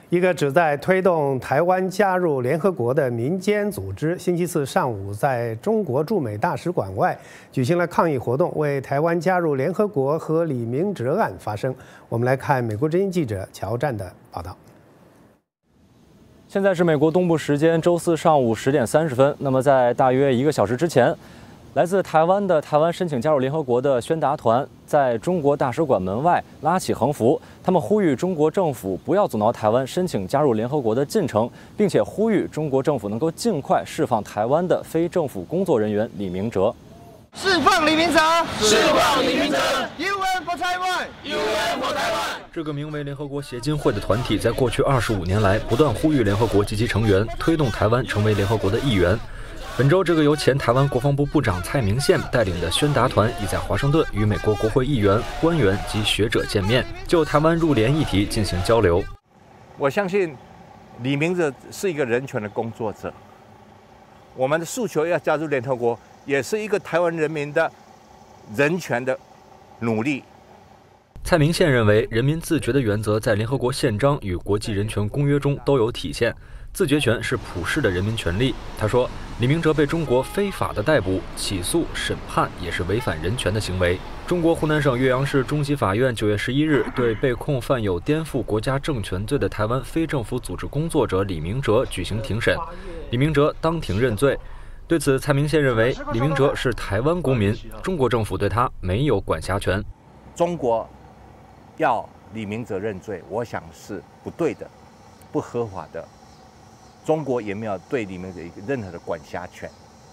一个旨在推动台湾加入联合国的民间组织，星期四上午在中国驻美大使馆外举行了抗议活动，为台湾加入联合国和李明哲案发声。我们来看美国之音记者乔战的报道。 现在是美国东部时间周四上午10点30分。那么，在大约1个小时之前，来自台湾的台湾申请加入联合国的宣达团在中国大使馆门外拉起横幅，他们呼吁中国政府不要阻挠台湾申请加入联合国的进程，并且呼吁中国政府能够尽快释放台湾的非政府工作人员李明哲。 释放李明哲！ 释放李明哲 ！UN for Taiwan！UN for Taiwan！ 这个名为联合国协进会的团体，在过去25年来不断呼吁联合国及其成员推动台湾成为联合国的一员。本周，这个由前台湾国防部部长蔡明宪带领的宣达团已在华盛顿与美国国会议员、官员及学者见面，就台湾入联议题进行交流。 我相信李明哲是一个人权的工作者，我们的诉求要加入联合国，也是一个台湾人民的人权的努力。 蔡明宪认为，人民自决的原则在联合国宪章与国际人权公约中都有体现。自决权是普世的人民权利。他说，李明哲被中国非法的逮捕、起诉、审判，也是违反人权的行为。中国湖南省岳阳市中级法院9月11日对被控犯有颠覆国家政权罪的台湾非政府组织工作者李明哲举行庭审，李明哲当庭认罪。对此，蔡明宪认为，李明哲是台湾公民，中国政府对他没有管辖权。 中国要李明哲认罪，我想是不对的、不合法的。中国也没有对李明哲任何的管辖权。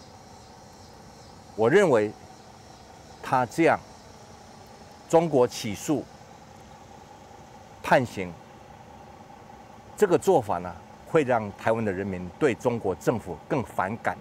我认为他这样，中国起诉、判刑，这个做法呢，会让台湾的人民对中国政府更反感，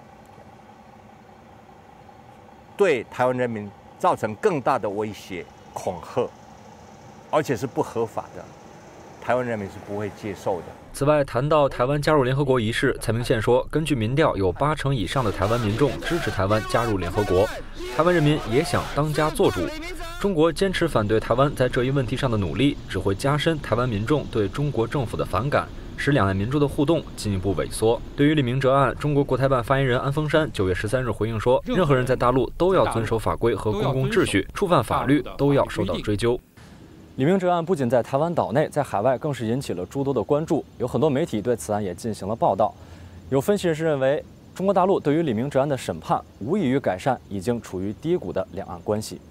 对台湾人民造成更大的威胁、恐吓，而且是不合法的。台湾人民是不会接受的。 此外，谈到台湾加入联合国一事，蔡明宪说，根据民调，有80%以上的台湾民众支持台湾加入联合国，台湾人民也想当家作主。中国坚持反对台湾在这一问题上的努力，只会加深台湾民众对中国政府的反感，使两岸民众的互动进一步萎缩。对于李明哲案，中国国台办发言人安峰山9月13日回应说，任何人在大陆都要遵守法规和公共秩序，触犯法律都要受到追究。李明哲案不仅在台湾岛内，在海外更是引起了诸多的关注，有很多媒体对此案也进行了报道。有分析人士认为，中国大陆对于李明哲案的审判无异于改善已经处于低谷的两岸关系。